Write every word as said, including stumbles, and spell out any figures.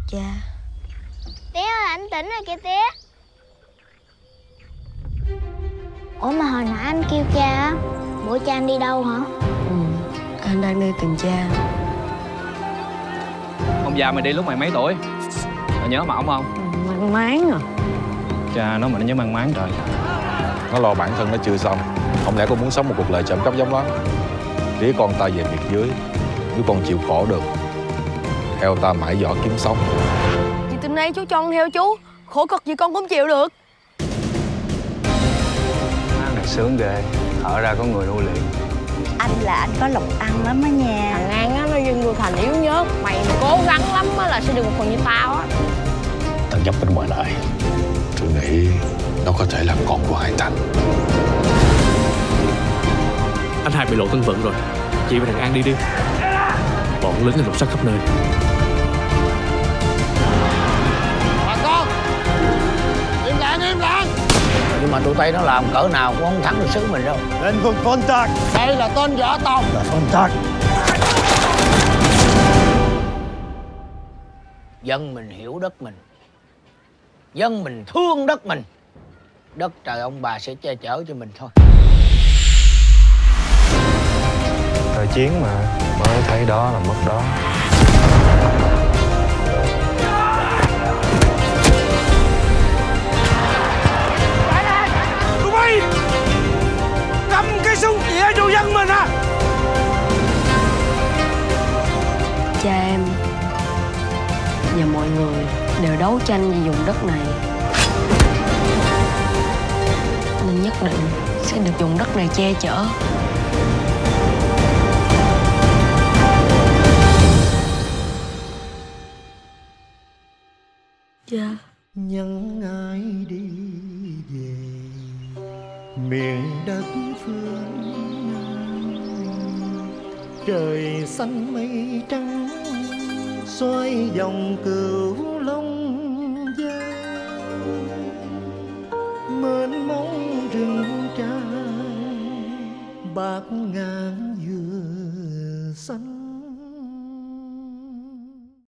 Cha. Tía ơi, anh tỉnh rồi kìa tía. Ủa mà hồi nãy anh kêu cha á, bữa cha anh đi đâu hả? Ừ, anh đang đi tìm cha. Ông già mày đi lúc mày mấy tuổi? Mày nhớ mà ổng không? Ừ, mang máng à. Cha nó mà nó nhớ mang máng trời. Nó lo bản thân nó chưa xong. Không lẽ con muốn sống một cuộc đời trộm cắp giống nó? Đĩa con ta về miệt dưới, nếu con chịu khổ được, theo ta mãi giỏ kiếm sống. Thì từ nay chú cho con theo chú, khổ cực gì con cũng chịu được. Má này sướng ghê, thở ra có người nuôi liền. Anh là anh có lộc ăn lắm á nha. Thằng An á, nó dân vô thành yếu nhớt. Mày mà cố gắng lắm á là sẽ được một phần như tao á. Tao nhắm bên ngoài lại. Tôi nghĩ nó có thể là con của Hải Thành. Anh hai bị lộ thân phận rồi. Chị và thằng An đi đi. Bọn lính là lục soát khắp nơi. Bà con, im lặng, im lặng. Nhưng mà tụi Tây nó làm cỡ nào cũng không thắng được xứ mình đâu. Lên vực Phong Trạc. Đây là tên Võ Tòng. Là Phong Trạc. Dân mình hiểu đất mình, dân mình thương đất mình, đất trời ông bà sẽ che chở cho mình thôi. Thời chiến mà, mới thấy đó là mất đó. Tụi bay cầm cái súng chĩa vô dân mình à. Cha em và mọi người đều đấu tranh vì vùng đất này, nên nhất định sẽ được vùng đất này che chở. Cha. Nhân ai đi về miền đất phương Nam, trời xanh mây trắng xoay vòng cửu